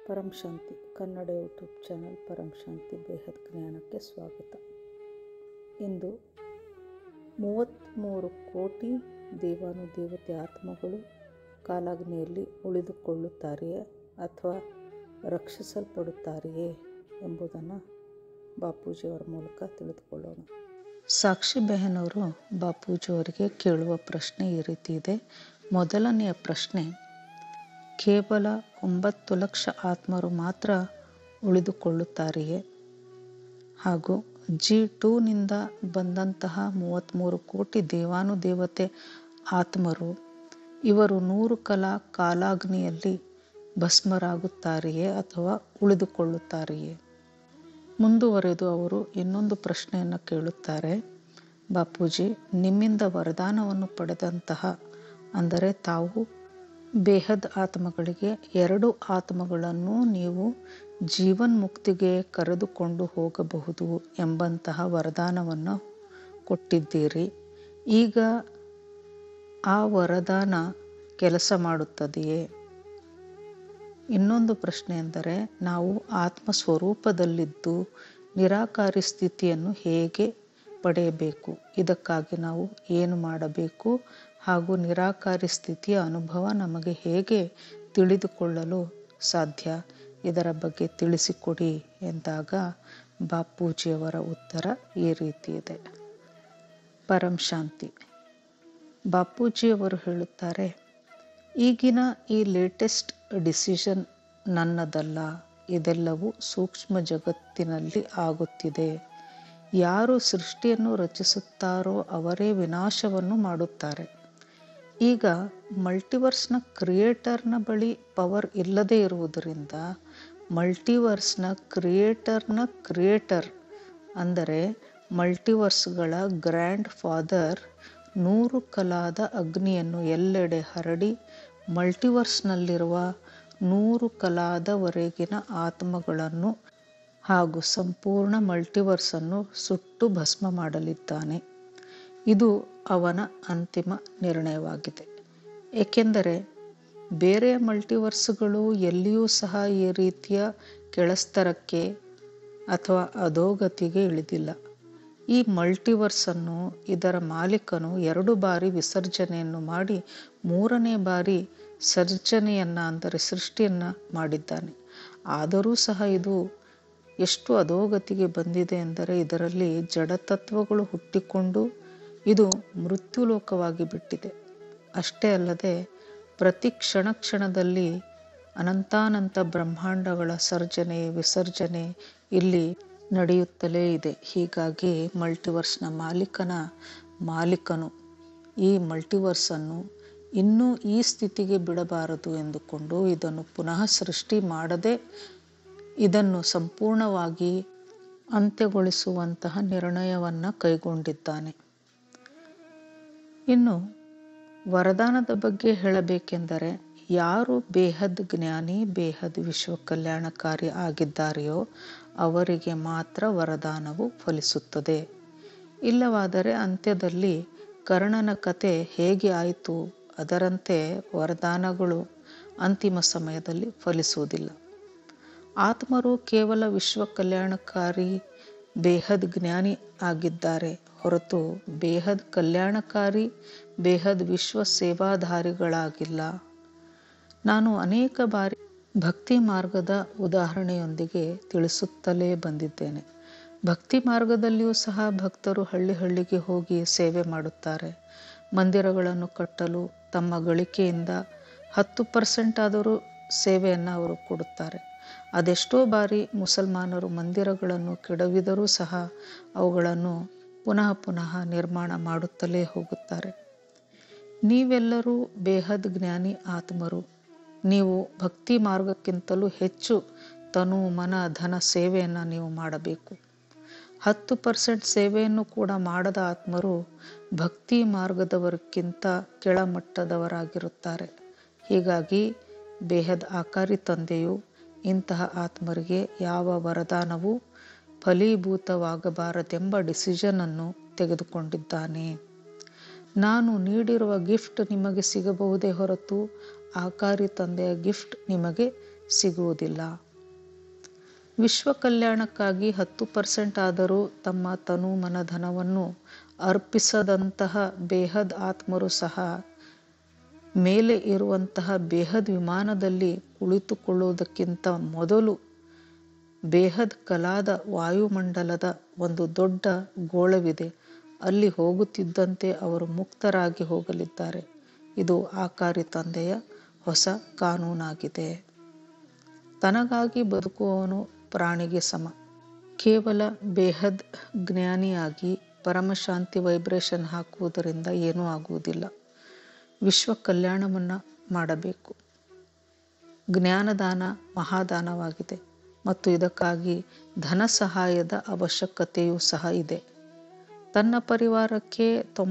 ಪರಂ Shanti Kannada YouTube channel Param Shanti ಬೇಹದ್ ಜ್ಞಾನಕ್ಕೆ ಸ್ವಾಗತ. ಇಂದು 33 ಕೋಟಿ ದೇವಾನುದೇವತೆ ಆತ್ಮಗಳು ಕಾಲಾಗ್ನಿಯಲ್ಲಿ ಉಳಿದುಕೊಳ್ಳುತ್ತಾರೆಯೇ ಅಥವಾ ರಕ್ಷಿಸಲ್ಪಡುತ್ತಾರೆಯೇ ಎಂಬುದನ್ನು ಬಾಪೂಜಿಯವರ ಮೂಲಕ ತಿಳಿದುಕೊಳ್ಳೋಣ. ಸಾಕ್ಷಿ ಬೆಹನವರು ಬಾಪೂಜಿಯವರಿಗೆ ಕೇಳುವ ಪ್ರಶ್ನೆ ಈ ರೀತಿ ಇದೆ. ಮೊದಲನೆಯ ಪ್ರಶ್ನೆ, ಕೇವಲ 9 ಲಕ್ಷ ಆತ್ಮರು ಮಾತ್ರ ಉಳಿದುಕೊಳ್ಳುತ್ತಾರೆಯೇ? ಹಾಗೂ G2ನಿಂದ ಬಂದಂತಹ 33 ಕೋಟಿ ದೇವಾನುದೇವತೆ ಆತ್ಮರು ಇವರು 100 ಕಾಲಾಗ್ನಿಯಲ್ಲಿ ಭಸ್ಮರಾಗುತ್ತಾರೆಯೇ ಅಥವಾ ಉಳಿದುಕೊಳ್ಳುತ್ತಾರೆಯೇ? ಮುಂದುವರೆದು ಅವರು ಇನ್ನೊಂದು ಪ್ರಶ್ನೆಯನ್ನು ಕೇಳುತ್ತಾರೆ. ಬಾಪೂಜಿ, ನಿಮ್ಮಿಂದ ವರದಾನವನ್ನು ಪಡೆದಂತಹ ಅಂದರೆ ತಾವು ಬೇಹದ್ ಆತ್ಮಗಳಿಗೆ 2 ಆತ್ಮಗಳನ್ನು ನೀವು ಜೀವನ್ಮುಕ್ತಿಗೆ ಕರೆದುಕೊಂಡು ಹೋಗಬಹುದು ಎಂಬಂತಹ ವರದಾನವನ್ನು ಕೊಟ್ಟಿದ್ದೀರಿ. ಈಗ ಆ ವರದಾನ ಕೆಲಸ ಮಾಡುತ್ತದೆಯೇ? ಇನ್ನೊಂದು ಪ್ರಶ್ನೆ ಎಂದರೆ, ನಾವು ಆತ್ಮ ಸ್ವರೂಪದಲ್ಲಿದ್ದು ನಿರಾಕಾರಿ ಸ್ಥಿತಿಯನ್ನು ಹೇಗೆ ಪಡೆಯಬೇಕು? ಇದಕ್ಕಾಗಿ ನಾವು ಏನು ಮಾಡಬೇಕು? ಹಾಗೂ ನಿರಾಕಾರಿ ಸ್ಥಿತಿಯ ಅನುಭವ ನಮಗೆ ಹೇಗೆ ತಿಳಿದುಕೊಳ್ಳಲು ಸಾಧ್ಯ? ಇದರ ಬಗ್ಗೆ ತಿಳಿಸಿಕೊಡಿ ಎಂದಾಗ ಬಾಪೂಜಿಯವರ ಉತ್ತರ ಈ ರೀತಿ ಇದೆ. ಪರಂ ಶಾಂತಿ. ಬಾಪೂಜಿಯವರು ಹೇಳುತ್ತಾರೆ, ಈಗಿನ ಈ ಲೇಟೆಸ್ಟ್ ಡಿಸಿಷನ್ ನನ್ನದಲ್ಲ, ಇದೆಲ್ಲವೂ ಸೂಕ್ಷ್ಮ ಜಗತ್ತಿನಲ್ಲಿ ಆಗುತ್ತಿದೆ. ಯಾರು ಸೃಷ್ಟಿಯನ್ನು ರಚಿಸುತ್ತಾರೋ ಅವರೇ ವಿನಾಶವನ್ನು ಮಾಡುತ್ತಾರೆ. ಈಗ ಮಲ್ಟಿವರ್ಸ್ನ ಕ್ರಿಯೇಟರ್ನ ಬಳಿ ಪವರ್ ಇಲ್ಲದೇ ಇರುವುದರಿಂದ ಮಲ್ಟಿವರ್ಸ್ನ ಕ್ರಿಯೇಟರ್ ಅಂದರೆ ಮಲ್ಟಿವರ್ಸ್ಗಳ ಗ್ರ್ಯಾಂಡ್ ಫಾದರ್ 100 ಕಲಾದ ಅಗ್ನಿಯನ್ನು ಎಲ್ಲೆಡೆ ಹರಡಿ ಮಲ್ಟಿವರ್ಸ್ನಲ್ಲಿರುವ 100 ಕಲಾದವರೆಗಿನ ಆತ್ಮಗಳನ್ನು ಹಾಗೂ ಸಂಪೂರ್ಣ ಮಲ್ಟಿವರ್ಸನ್ನು ಸುಟ್ಟು ಭಸ್ಮ ಮಾಡಲಿದ್ದಾನೆ. ಇದು ಅವನ ಅಂತಿಮ ನಿರ್ಣಯವಾಗಿದೆ. ಏಕೆಂದರೆ ಬೇರೆ ಮಲ್ಟಿವರ್ಸ್ಗಳು ಎಲ್ಲಿಯೂ ಸಹ ಈ ರೀತಿಯ ಕೆಳಸ್ತರಕ್ಕೆ ಅಥವಾ ಅಧೋಗತಿಗೆ ಇಳಿದಿಲ್ಲ. ಈ ಮಲ್ಟಿವರ್ಸನ್ನು ಇದರ ಮಾಲೀಕನು 2 ಬಾರಿ ವಿಸರ್ಜನೆಯನ್ನು ಮಾಡಿ 3ನೇ ಬಾರಿ ಸರ್ಜನೆಯನ್ನು ಅಂದರೆ ಸೃಷ್ಟಿಯನ್ನು ಮಾಡಿದ್ದಾನೆ. ಆದರೂ ಸಹ ಇದು ಎಷ್ಟು ಅಧೋಗತಿಗೆ ಬಂದಿದೆ ಎಂದರೆ ಇದರಲ್ಲಿ ಜಡತತ್ವಗಳು ಹುಟ್ಟಿಕೊಂಡು ಇದು ಮೃತ್ಯುಲೋಕವಾಗಿ ಬಿಟ್ಟಿದೆ. ಅಷ್ಟೇ ಅಲ್ಲದೆ ಪ್ರತಿ ಕ್ಷಣದಲ್ಲಿ ಅನಂತಾನಂತ ಬ್ರಹ್ಮಾಂಡಗಳ ಸರ್ಜನೆ ವಿಸರ್ಜನೆ ಇಲ್ಲಿ ನಡೆಯುತ್ತಲೇ ಇದೆ. ಹೀಗಾಗಿ ಮಲ್ಟಿವರ್ಸ್ನ ಮಾಲೀಕನು ಈ ಮಲ್ಟಿವರ್ಸನ್ನು ಇನ್ನೂ ಈ ಸ್ಥಿತಿಗೆ ಬಿಡಬಾರದು ಎಂದುಕೊಂಡು ಇದನ್ನು ಪುನಃ ಸೃಷ್ಟಿ ಮಾಡದೆ ಇದನ್ನು ಸಂಪೂರ್ಣವಾಗಿ ಅಂತ್ಯಗೊಳಿಸುವಂತಹ ನಿರ್ಣಯವನ್ನು ಕೈಗೊಂಡಿದ್ದಾನೆ. ಇನ್ನು ವರದಾನದ ಬಗ್ಗೆ ಹೇಳಬೇಕೆಂದರೆ, ಯಾರು ಬೇಹದ್ ಜ್ಞಾನಿ ಬೇಹದ್ ವಿಶ್ವ ಕಲ್ಯಾಣಕಾರಿ ಆಗಿದ್ದಾರೆಯೋ ಅವರಿಗೆ ಮಾತ್ರ ವರದಾನವು ಫಲಿಸುತ್ತದೆ. ಇಲ್ಲವಾದರೆ ಅಂತ್ಯದಲ್ಲಿ ಕರ್ಣನ ಕತೆ ಹೇಗೆ ಆಯಿತು ಅದರಂತೆ ವರದಾನಗಳು ಅಂತಿಮ ಸಮಯದಲ್ಲಿ ಫಲಿಸುವುದಿಲ್ಲ. ಆತ್ಮರು ಕೇವಲ ವಿಶ್ವ ಕಲ್ಯಾಣಕಾರಿ ಬೇಹದ್ ಜ್ಞಾನಿ ಆಗಿದ್ದಾರೆ ಹೊರತು ಬೇಹದ್ ಕಲ್ಯಾಣಕಾರಿ ಬೇಹದ್ ವಿಶ್ವ ಸೇವಾಧಾರಿಗಳಾಗಿಲ್ಲ. ನಾನು ಅನೇಕ ಬಾರಿ ಭಕ್ತಿ ಮಾರ್ಗದ ಉದಾಹರಣೆಯೊಂದಿಗೆ ತಿಳಿಸುತ್ತಲೇ ಬಂದಿದ್ದೇನೆ. ಭಕ್ತಿ ಮಾರ್ಗದಲ್ಲಿಯೂ ಸಹ ಭಕ್ತರು ಹಳ್ಳಿಗೆ ಹೋಗಿ ಸೇವೆ ಮಾಡುತ್ತಾರೆ. ಮಂದಿರಗಳನ್ನು ಕಟ್ಟಲು ತಮ್ಮ ಗಳಿಕೆಯಿಂದ 10% ಆದರೂ ಸೇವೆಯನ್ನು ಅವರು ಕೊಡುತ್ತಾರೆ. ಅದೆಷ್ಟೋ ಬಾರಿ ಮುಸಲ್ಮಾನರು ಮಂದಿರಗಳನ್ನು ಕೆಡವಿದರೂ ಸಹ ಅವುಗಳನ್ನು ಪುನಃ ನಿರ್ಮಾಣ ಮಾಡುತ್ತಲೇ ಹೋಗುತ್ತಾರೆ. ನೀವೆಲ್ಲರೂ ಬೇಹದ್ ಜ್ಞಾನಿ ಆತ್ಮರು. ನೀವು ಭಕ್ತಿ ಮಾರ್ಗಕ್ಕಿಂತಲೂ ಹೆಚ್ಚು ತನು ಮನ ಧನ ಸೇವೆಯನ್ನು ನೀವು ಮಾಡಬೇಕು. 10% ಸೇವೆಯನ್ನು ಕೂಡ ಮಾಡದ ಆತ್ಮರು ಭಕ್ತಿ ಮಾರ್ಗದವರಿಗಿಂತ ಕೆಳಮಟ್ಟದವರಾಗಿರುತ್ತಾರೆ. ಹೀಗಾಗಿ ಬೇಹದ್ ಆಕಾರಿ ತಂದೆಯು ಇಂತಹ ಆತ್ಮರಿಗೆ ಯಾವ ವರದಾನವೂ ಫಲೀಭೂತವಾಗಬಾರದೆಂಬ ಡಿಸಿಷನನ್ನು ತೆಗೆದುಕೊಂಡಿದ್ದಾನೆ. ನಾನು ನೀಡಿರುವ ಗಿಫ್ಟ್ ನಿಮಗೆ ಸಿಗಬಹುದೇ ಹೊರತು ಆಕಾರಿ ತಂದೆಯ ಗಿಫ್ಟ್ ನಿಮಗೆ ಸಿಗುವುದಿಲ್ಲ. ವಿಶ್ವ ಕಲ್ಯಾಣಕ್ಕಾಗಿ 10% ಆದರೂ ತಮ್ಮ ತನು ಮನಧನವನ್ನು ಅರ್ಪಿಸದಂತಹ ಬೇಹದ್ ಆತ್ಮರು ಸಹ ಮೇಲೆ ಇರುವಂತಹ ಬೇಹದ್ ವಿಮಾನದಲ್ಲಿ ಕುಳಿತುಕೊಳ್ಳುವುದಕ್ಕಿಂತ ಮೊದಲು ಬೇಹದ್ ಕಲಾದ ವಾಯುಮಂಡಲದ ಒಂದು ದೊಡ್ಡ ಗೋಳವಿದೆ. ಅಲ್ಲಿ ಹೋಗುತ್ತಿದ್ದಂತೆ ಅವರು ಮುಕ್ತರಾಗಿ ಹೋಗಲಿದ್ದಾರೆ. ಇದು ಆಕಾರಿ ತಂದೆಯ ಹೊಸ ಕಾನೂನಾಗಿದೆ. ತನಗಾಗಿ ಬದುಕುವವನು ಪ್ರಾಣಿಗೆ ಸಮ. ಕೇವಲ ಬೇಹದ್ ಜ್ಞಾನಿಯಾಗಿ ಪರಮಶಾಂತಿ ವೈಬ್ರೇಷನ್ ಹಾಕುವುದರಿಂದ ಏನೂ ಆಗುವುದಿಲ್ಲ. ವಿಶ್ವ ಕಲ್ಯಾಣವನ್ನು ಮಾಡಬೇಕು. ಜ್ಞಾನದಾನ ಮಹಾದಾನವಾಗಿದೆ ಮತ್ತು ಇದಕ್ಕಾಗಿ ಧನ ಸಹಾಯದ ಅವಶ್ಯಕತೆಯೂ ಸಹ ಇದೆ. ತನ್ನ ಪರಿವಾರಕ್ಕೆ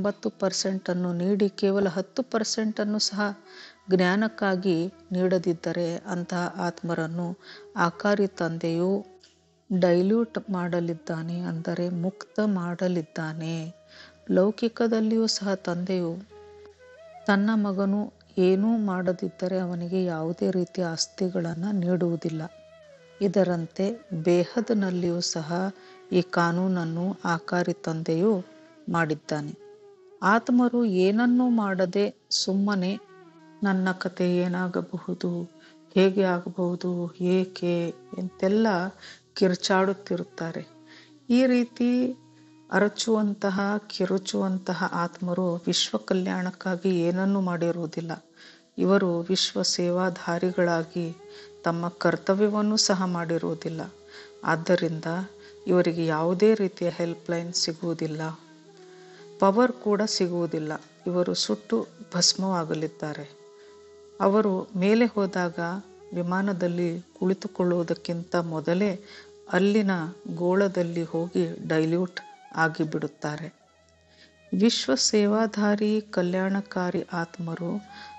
90% ನೀಡಿ ಕೇವಲ 10% ಸಹ ಜ್ಞಾನಕ್ಕಾಗಿ ನೀಡದಿದ್ದರೆ ಅಂತಹ ಆತ್ಮರನ್ನು ಆಕಾರಿ ತಂದೆಯು ಡೈಲ್ಯೂಟ್ ಮಾಡಲಿದ್ದಾನೆ, ಅಂದರೆ ಮುಕ್ತ ಮಾಡಲಿದ್ದಾನೆ. ಲೌಕಿಕದಲ್ಲಿಯೂ ಸಹ ತಂದೆಯು ತನ್ನ ಮಗನು ಏನೂ ಮಾಡದಿದ್ದರೆ ಅವನಿಗೆ ಯಾವುದೇ ರೀತಿಯ ಆಸ್ತಿಗಳನ್ನು ನೀಡುವುದಿಲ್ಲ. ಇದರಂತೆ ಬೇಹದ್ನಲ್ಲಿಯೂ ಸಹ ಈ ಕಾನೂನನ್ನು ಆಕಾರಿ ತಂದೆಯು ಮಾಡಿದ್ದಾನೆ. ಆತ್ಮರು ಏನನ್ನೂ ಮಾಡದೆ ಸುಮ್ಮನೆ ನನ್ನ ಕತೆ ಏನಾಗಬಹುದು, ಹೇಗೆ ಆಗಬಹುದು, ಏಕೆ ಎಂತೆಲ್ಲ ಕಿರ್ಚಾಡುತ್ತಿರುತ್ತಾರೆ. ಈ ರೀತಿ ಅರಚುವಂತಹ ಕಿರುಚುವಂತಹ ಆತ್ಮರು ವಿಶ್ವ ಕಲ್ಯಾಣಕ್ಕಾಗಿ ಏನನ್ನೂ ಮಾಡಿರುವುದಿಲ್ಲ. ಇವರು ವಿಶ್ವ ಸೇವಾಧಾರಿಗಳಾಗಿ ತಮ್ಮ ಕರ್ತವ್ಯವನ್ನು ಸಹ ಮಾಡಿರುವುದಿಲ್ಲ. ಆದ್ದರಿಂದ ಇವರಿಗೆ ಯಾವುದೇ ರೀತಿಯ ಹೆಲ್ಪ್ಲೈನ್ ಸಿಗುವುದಿಲ್ಲ, ಪವರ್ ಕೂಡ ಸಿಗುವುದಿಲ್ಲ. ಇವರು ಸುಟ್ಟು ಭಸ್ಮವಾಗಲಿದ್ದಾರೆ. ಅವರು ಮೇಲೆ ಹೋದಾಗ ವಿಮಾನದಲ್ಲಿ ಕುಳಿತುಕೊಳ್ಳುವುದಕ್ಕಿಂತ ಮೊದಲೇ ಅಲ್ಲಿನ ಗೋಳದಲ್ಲಿ ಹೋಗಿ ಡೈಲ್ಯೂಟ್ ಆಗಿಬಿಡುತ್ತಾರೆ. ವಿಶ್ವ ಸೇವಾಧಾರಿ ಕಲ್ಯಾಣಕಾರಿ ಆತ್ಮರು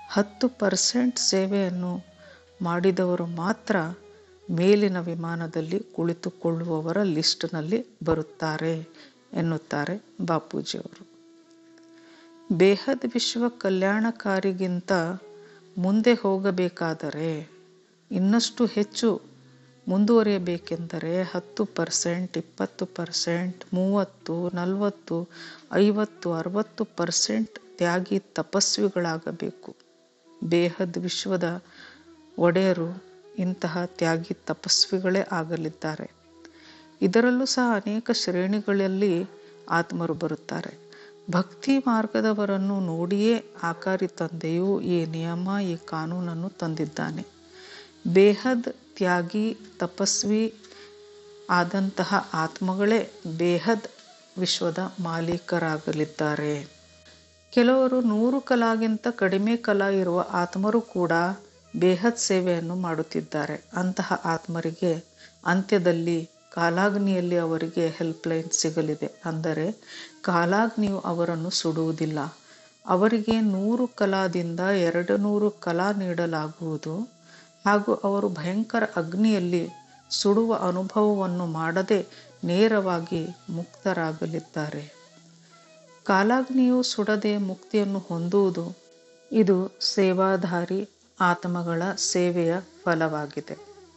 10% ಸೇವೆಯನ್ನು ಮಾಡಿದವರು ಮಾತ್ರ ಮೇಲಿನ ವಿಮಾನದಲ್ಲಿ ಕುಳಿತುಕೊಳ್ಳುವವರ ಲಿಸ್ಟ್ನಲ್ಲಿ ಬರುತ್ತಾರೆ ಎನ್ನುತ್ತಾರೆ ಬಾಪೂಜಿಯವರು. ಬೇಹದ್ ವಿಶ್ವ ಕಲ್ಯಾಣಕಾರಿಗಿಂತ ಮುಂದೆ ಹೋಗಬೇಕಾದರೆ, ಇನ್ನಷ್ಟು ಹೆಚ್ಚು ಮುಂದುವರಿಯಬೇಕೆಂದರೆ 10%, 20%, 30, 40, 50, 60% ತ್ಯಾಗಿ ತಪಸ್ವಿಗಳಾಗಬೇಕು. ಬೇಹದ್ ವಿಶ್ವದ ಒಡೆಯರು ಇಂತಹ ತ್ಯಾಗಿ ತಪಸ್ವಿಗಳೇ ಆಗಲಿದ್ದಾರೆ. ಇದರಲ್ಲೂ ಸಹ ಅನೇಕ ಶ್ರೇಣಿಗಳಲ್ಲಿ ಆತ್ಮರು ಬರುತ್ತಾರೆ. ಭಕ್ತಿ ಮಾರ್ಗದವರನ್ನು ನೋಡಿಯೇ ಆಕಾರಿ ತಂದೆಯು ಈ ನಿಯಮ, ಈ ಕಾನೂನನ್ನು ತಂದಿದ್ದಾನೆ. ಬೇಹದ್ ತ್ಯಾಗಿ ತಪಸ್ವಿ ಆದಂತಹ ಆತ್ಮಗಳೇ ಬೇಹದ್ ವಿಶ್ವದ ಮಾಲೀಕರಾಗಲಿದ್ದಾರೆ. ಕೆಲವರು 100 ಕಲಾಗಿಂತ ಕಡಿಮೆ ಕಲಾ ಇರುವ ಆತ್ಮರು ಕೂಡ ಬೇಹದ್ ಸೇವೆಯನ್ನು ಮಾಡುತ್ತಿದ್ದಾರೆ. ಅಂತಹ ಆತ್ಮರಿಗೆ ಅಂತ್ಯದಲ್ಲಿ ಕಾಲಾಗ್ನಿಯಲ್ಲಿ ಅವರಿಗೆ ಹೆಲ್ಪ್ಲೈನ್ ಸಿಗಲಿದೆ. ಅಂದರೆ ಕಾಲಾಗ್ನಿಯು ಅವರನ್ನು ಸುಡುವುದಿಲ್ಲ. ಅವರಿಗೆ 100 ಕಲಾದಿಂದ 200 ಕಲಾ ನೀಡಲಾಗುವುದು ಹಾಗೂ ಅವರು ಭಯಂಕರ ಅಗ್ನಿಯಲ್ಲಿ ಸುಡುವ ಅನುಭವವನ್ನು ಮಾಡದೆ ನೇರವಾಗಿ ಮುಕ್ತರಾಗಲಿದ್ದಾರೆ. ಕಾಲಾಗ್ನಿಯು ಸುಡದೆ ಮುಕ್ತಿಯನ್ನು ಹೊಂದುವುದು ಇದು ಸೇವಾಧಾರಿ ಆತ್ಮಗಳ ಸೇವೆಯ ಫಲವಾಗಿದೆ.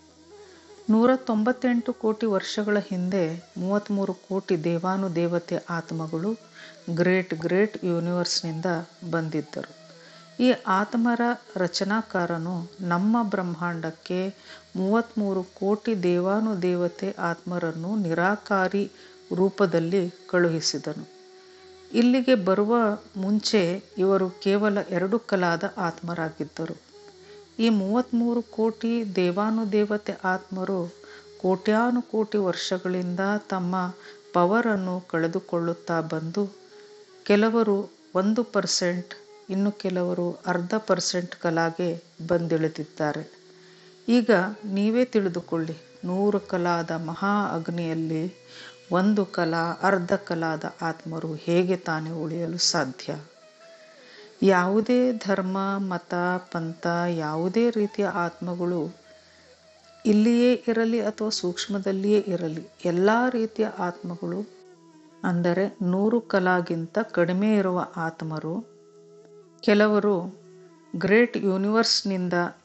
198 ಕೋಟಿ ವರ್ಷಗಳ ಹಿಂದೆ 33 ಕೋಟಿ ದೇವಾನುದೇವತೆ ಆತ್ಮಗಳು ಗ್ರೇಟ್ ಯೂನಿವರ್ಸ್ನಿಂದ ಬಂದಿದ್ದರು. ಈ ಆತ್ಮರ ರಚನಾಕಾರನು ನಮ್ಮ ಬ್ರಹ್ಮಾಂಡಕ್ಕೆ 33 ಕೋಟಿ ದೇವಾನುದೇವತೆ ಆತ್ಮರನ್ನು ನಿರಾಕಾರಿ ರೂಪದಲ್ಲಿ ಕಳುಹಿಸಿದನು. ಇಲ್ಲಿಗೆ ಬರುವ ಮುಂಚೆ ಇವರು ಕೇವಲ 2 ಕಲಾದ ಆತ್ಮರಾಗಿದ್ದರು. ಈ 33 ಕೋಟಿ ದೇವಾನುದೇವತೆ ಆತ್ಮರು ಕೋಟ್ಯಾನುಕೋಟಿ ವರ್ಷಗಳಿಂದ ತಮ್ಮ ಪವರನ್ನು ಕಳೆದುಕೊಳ್ಳುತ್ತಾ ಬಂದು ಕೆಲವರು 1%, ಇನ್ನು ಕೆಲವರು 0.5% ಕಲಾಗೆ ಬಂದಿಳಿದಿದ್ದಾರೆ. ಈಗ ನೀವೇ ತಿಳಿದುಕೊಳ್ಳಿ, 100 ಕಲಾದ ಮಹಾ ಅಗ್ನಿಯಲ್ಲಿ 1 ಕಲಾ, ಅರ್ಧ ಕಲಾದ ಆತ್ಮರು ಹೇಗೆ ತಾನೇ ಉಳಿಯಲು ಸಾಧ್ಯ? ಯಾವುದೇ ಧರ್ಮ, ಮತ, ಪಂಥ, ಯಾವುದೇ ರೀತಿಯ ಆತ್ಮಗಳು ಇಲ್ಲಿಯೇ ಇರಲಿ ಅಥವಾ ಸೂಕ್ಷ್ಮದಲ್ಲಿಯೇ ಇರಲಿ, ಎಲ್ಲ ರೀತಿಯ ಆತ್ಮಗಳು ಅಂದರೆ 100 ಕಲಾಗಿಂತ ಕಡಿಮೆ ಇರುವ ಆತ್ಮರು, ಕೆಲವರು ಗ್ರೇಟ್ ಯೂನಿವರ್ಸ್ನಿಂದ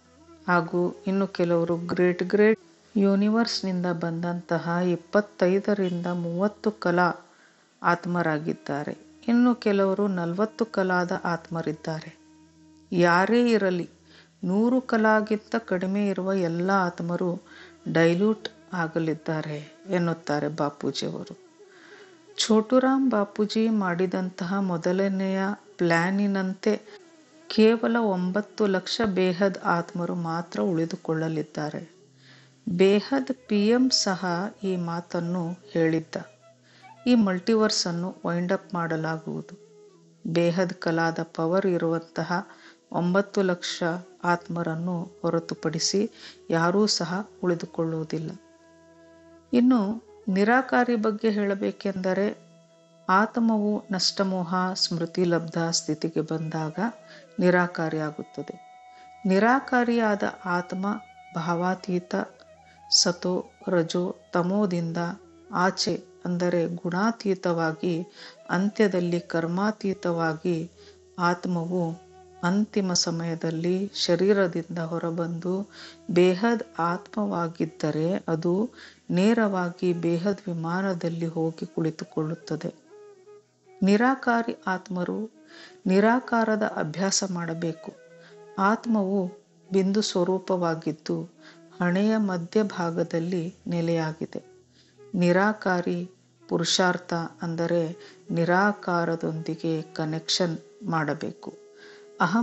ಹಾಗೂ ಇನ್ನು ಕೆಲವರು ಗ್ರೇಟ್ ಯೂನಿವರ್ಸ್ನಿಂದ ಬಂದಂತಹ 25ರಿಂದ 30 ಕಲಾ ಆತ್ಮರಾಗಿದ್ದಾರೆ. ಇನ್ನು ಕೆಲವರು 40 ಕಲಾದ ಆತ್ಮರಿದ್ದಾರೆ. ಯಾರೇ ಇರಲಿ 100 ಕಲಾಗಿಂತ ಕಡಿಮೆ ಇರುವ ಎಲ್ಲ ಆತ್ಮರು ಡೈಲ್ಯೂಟ್ ಆಗಲಿದ್ದಾರೆ ಎನ್ನುತ್ತಾರೆ ಬಾಪೂಜಿಯವರು. ಛೋಟುರಾಮ್ ಬಾಪೂಜಿ ಮಾಡಿದಂತಹ ಮೊದಲನೆಯ ಪ್ಲ್ಯಾನಿನಂತೆ ಕೇವಲ 9 ಲಕ್ಷ ಬೇಹದ್ ಆತ್ಮರು ಮಾತ್ರ ಉಳಿದುಕೊಳ್ಳಲಿದ್ದಾರೆ. ಬೇಹದ್ PM ಸಹ ಈ ಮಾತನ್ನು ಹೇಳಿದ್ದ. ಈ ಮಲ್ಟಿವರ್ಸ್ ಅನ್ನು ವೈಂಡ್ ಅಪ್ ಮಾಡಲಾಗುವುದು. ಬೇಹದ್ ಕಲಾದ ಪವರ್ ಇರುವಂತಹ 9 ಲಕ್ಷ ಆತ್ಮರನ್ನು ಹೊರತುಪಡಿಸಿ ಯಾರೂ ಸಹ ಉಳಿದುಕೊಳ್ಳುವುದಿಲ್ಲ. ಇನ್ನು ನಿರಾಕಾರಿ ಬಗ್ಗೆ ಹೇಳಬೇಕೆಂದರೆ ಆತ್ಮವು ನಷ್ಟಮೋಹ ಸ್ಮೃತಿಲಬ್ಧ ಸ್ಥಿತಿಗೆ ಬಂದಾಗ ನಿರಾಕಾರಿಯಾಗುತ್ತದೆ. ನಿರಾಕಾರಿಯಾದ ಆತ್ಮ ಭಾವಾತೀತ ಸತೋ ರಜೋ ತಮೋದಿಂದ ಆಚೆ ಅಂದರೆ ಗುಣಾತೀತವಾಗಿ ಅಂತ್ಯದಲ್ಲಿ ಕರ್ಮಾತೀತವಾಗಿ ಆತ್ಮವು ಅಂತಿಮ ಸಮಯದಲ್ಲಿ ಶರೀರದಿಂದ ಹೊರಬಂದು ಬೇಹದ್ ಆತ್ಮವಾಗಿದ್ದರೆ ಅದು ನೇರವಾಗಿ ಬೇಹದ್ ವಿಮಾನದಲ್ಲಿ ಹೋಗಿ ಕುಳಿತುಕೊಳ್ಳುತ್ತದೆ. ನಿರಾಕಾರಿ ಆತ್ಮರು ನಿರಾಕಾರದ ಅಭ್ಯಾಸ ಮಾಡಬೇಕು. ಆತ್ಮವು ಬಿಂದು ಸ್ವರೂಪವಾಗಿದ್ದು ಹಣೆಯ ಮಧ್ಯಭಾಗದಲ್ಲಿ ನೆಲೆಯಾಗಿದೆ. ನಿರಾಕಾರಿ ಪುರುಷಾರ್ಥ ಅಂದರೆ ನಿರಾಕಾರದೊಂದಿಗೆ ಕನೆಕ್ಷನ್ ಮಾಡಬೇಕು. ಅಹಂ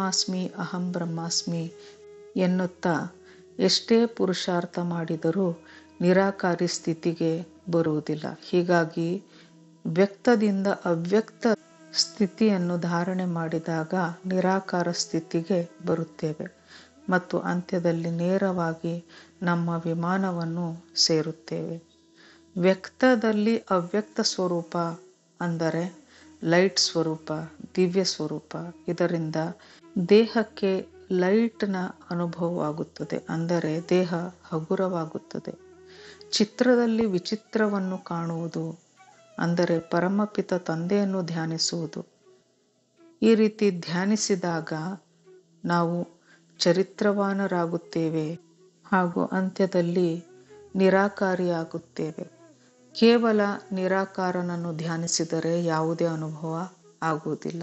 ಬ್ರಹ್ಮಾಸ್ಮಿ ಎನ್ನುತ್ತಾ ಎಷ್ಟೇ ಪುರುಷಾರ್ಥ ಮಾಡಿದರೂ ನಿರಾಕಾರಿ ಸ್ಥಿತಿಗೆ ಬರುವುದಿಲ್ಲ. ಹೀಗಾಗಿ ವ್ಯಕ್ತದಿಂದ ಅವ್ಯಕ್ತ ಸ್ಥಿತಿಯನ್ನು ಧಾರಣೆ ಮಾಡಿದಾಗ ನಿರಾಕಾರ ಸ್ಥಿತಿಗೆ ಬರುತ್ತೇವೆ ಮತ್ತು ಅಂತ್ಯದಲ್ಲಿ ನೇರವಾಗಿ ನಮ್ಮ ವಿಮಾನವನ್ನು ಸೇರುತ್ತೇವೆ. ವ್ಯಕ್ತದಲ್ಲಿ ಅವ್ಯಕ್ತ ಸ್ವರೂಪ ಅಂದರೆ ಲೈಟ್ ಸ್ವರೂಪ, ದಿವ್ಯ ಸ್ವರೂಪ. ಇದರಿಂದ ದೇಹಕ್ಕೆ ಲೈಟ್ನ ಅನುಭವವಾಗುತ್ತದೆ, ಅಂದರೆ ದೇಹ ಹಗುರವಾಗುತ್ತದೆ. ಚಿತ್ರದಲ್ಲಿ ವಿಚಿತ್ರವನ್ನು ಕಾಣುವುದು ಅಂದರೆ ಪರಮಪಿತ ತಂದೆಯನ್ನು ಧ್ಯಾನಿಸುವುದು. ಈ ರೀತಿ ಧ್ಯಾನಿಸಿದಾಗ ನಾವು ಚರಿತ್ರವಾನರಾಗುತ್ತೇವೆ ಹಾಗೂ ಅಂತ್ಯದಲ್ಲಿ ನಿರಾಕಾರಿಯಾಗುತ್ತೇವೆ. ಕೇವಲ ನಿರಾಕಾರನನ್ನು ಧ್ಯಾನಿಸಿದರೆ ಯಾವುದೇ ಅನುಭವ ಆಗುವುದಿಲ್ಲ.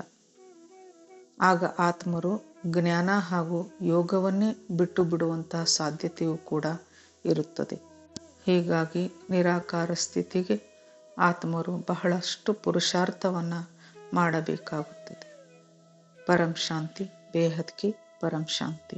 ಆಗ ಆತ್ಮರು ಜ್ಞಾನ ಹಾಗೂ ಯೋಗವನ್ನೇ ಬಿಟ್ಟು ಬಿಡುವಂತಹ ಸಾಧ್ಯತೆಯೂ ಕೂಡ ಇರುತ್ತದೆ. ಹೀಗಾಗಿ ನಿರಾಕಾರ ಸ್ಥಿತಿಗೆ ಆತ್ಮರು ಬಹಳಷ್ಟು ಪುರುಷಾರ್ಥವನ್ನು ಮಾಡಬೇಕಾಗುತ್ತದೆ. ಪರಂ ಶಾಂತಿ. ಬೇಹದ್ ಕಿ परम शांति.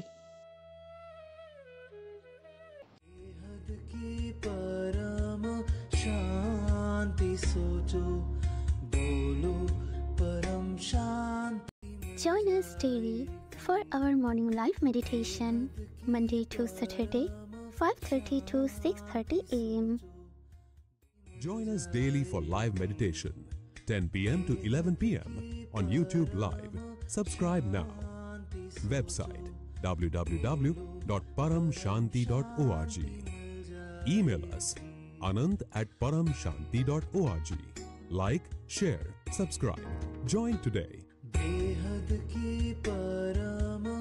परम शांति सोचो बोलो परम शांति. Join us daily for our morning live meditation, Monday to Saturday, 5:30 to 6:30 a.m. Join us daily for live meditation, 10 p.m. to 11 p.m. on YouTube Live. Subscribe now. Website www.paramshanti.org. Email us anand@paramshanti.org. Like, share, subscribe. Join today. बेहद की परम